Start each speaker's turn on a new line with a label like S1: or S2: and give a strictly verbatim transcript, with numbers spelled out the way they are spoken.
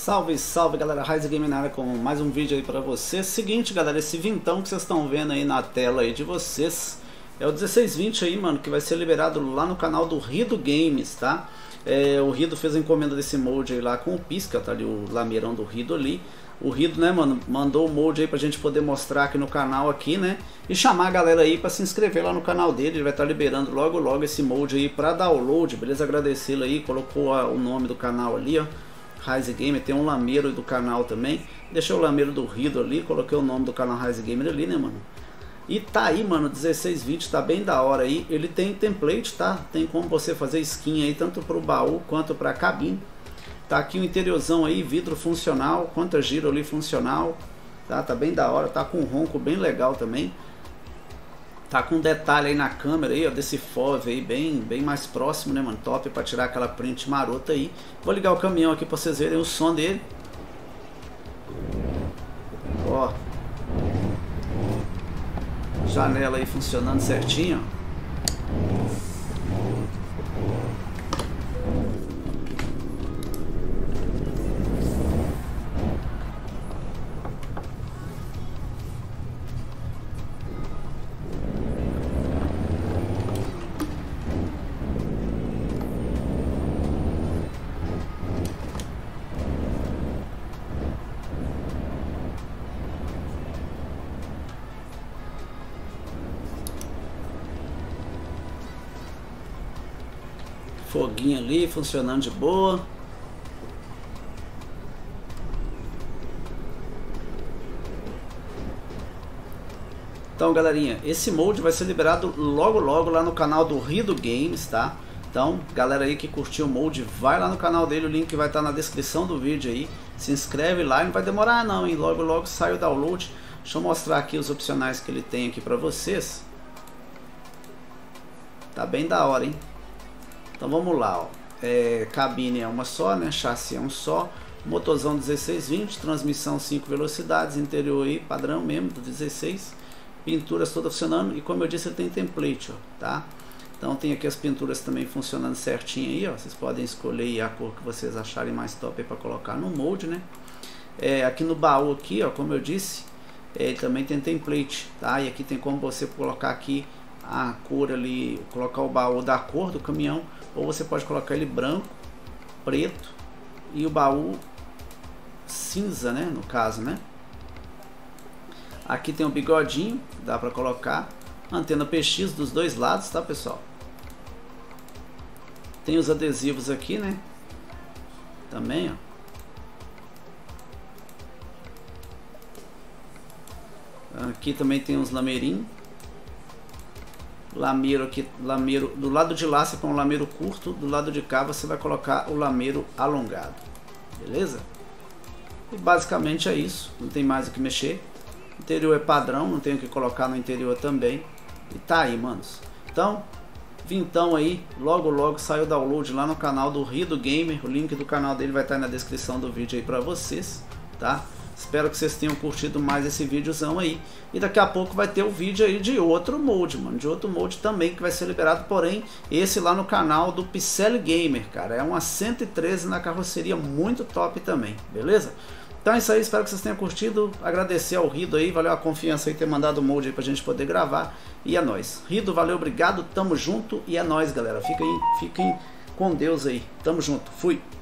S1: Salve, salve galera, Rise Game na área com mais um vídeo aí pra vocês. Seguinte galera, esse vintão que vocês estão vendo aí na tela aí de vocês é o dezesseis vinte aí, mano, que vai ser liberado lá no canal do Rido Games, tá? É, o Rido fez a encomenda desse molde aí lá com o Pisca, tá ali o lameirão do Rido ali. O Rido, né, mano, mandou o molde aí pra gente poder mostrar aqui no canal aqui, né? E chamar a galera aí pra se inscrever lá no canal dele. Ele vai estar liberando logo logo esse molde aí pra download, beleza? Agradecê-lo aí, colocou a, o nome do canal ali, ó. Rise Gamer, tem um lameiro do canal também. Deixei o lameiro do Rido ali, coloquei o nome do canal Rise Gamer ali, né, mano? E tá aí, mano, dezesseis vinte, tá bem da hora aí. Ele tem template, tá? Tem como você fazer skin aí, tanto pro baú quanto pra cabine. Tá aqui o interiorzão aí, vidro funcional, contra giro ali funcional, tá? Tá bem da hora, tá com um ronco bem legal também. Tá com detalhe aí na câmera aí, ó, desse F O V aí, bem, bem mais próximo, né, mano? Top pra tirar aquela print marota aí. Vou ligar o caminhão aqui pra vocês verem o som dele. Ó. Janela aí funcionando certinho, ó. Foguinho ali, funcionando de boa. Então, galerinha, esse molde vai ser liberado logo logo lá no canal do Rido Games, tá? Então, galera aí que curtiu o molde, vai lá no canal dele, o link vai estar na descrição do vídeo aí. Se inscreve lá, não vai demorar não, hein? Logo logo sai o download. Deixa eu mostrar aqui os opcionais que ele tem aqui pra vocês. Tá bem da hora, hein? Então vamos lá, ó. É, cabine é uma só, né? Chassi é um só. Motorzão dezesseis vinte, transmissão cinco velocidades, interior aí padrão mesmo do dezesseis. Pinturas todas funcionando e como eu disse ele tem template, ó, tá? Então tem aqui as pinturas também funcionando certinho aí, ó. Vocês podem escolher aí a cor que vocês acharem mais top para colocar no molde, né? É, aqui no baú aqui, ó, como eu disse, é, ele também tem template, tá? E aqui tem como você colocar aqui a cor ali, colocar o baú da cor do caminhão, ou você pode colocar ele branco, preto e o baú cinza, né, no caso, né? Aqui tem um bigodinho, dá para colocar antena P X dos dois lados, tá, pessoal? Tem os adesivos aqui, né? Também, ó. Aqui também tem uns lameirinhos. Lameiro aqui, lameiro do lado de lá você põe um lameiro curto, do lado de cá você vai colocar o lameiro alongado, beleza? E basicamente é isso, não tem mais o que mexer. Interior é padrão, não tenho o que colocar no interior também. E tá aí, manos. Então, vintão aí, logo logo sai o download lá no canal do Rido Gamer. O link do canal dele vai estar na descrição do vídeo aí pra vocês, tá? Espero que vocês tenham curtido mais esse videozão aí. E daqui a pouco vai ter o vídeo aí de outro molde, mano. De outro molde também que vai ser liberado. Porém, esse lá no canal do Pixel Gamer, cara. É uma cento e treze na carroceria, muito top também, beleza? Então é isso aí, espero que vocês tenham curtido. Agradecer ao Rido aí, valeu a confiança aí ter mandado o molde aí pra gente poder gravar. E é nóis. Rido, valeu, obrigado, tamo junto. E é nóis, galera. Fiquem, fiquem com Deus aí. Tamo junto, fui.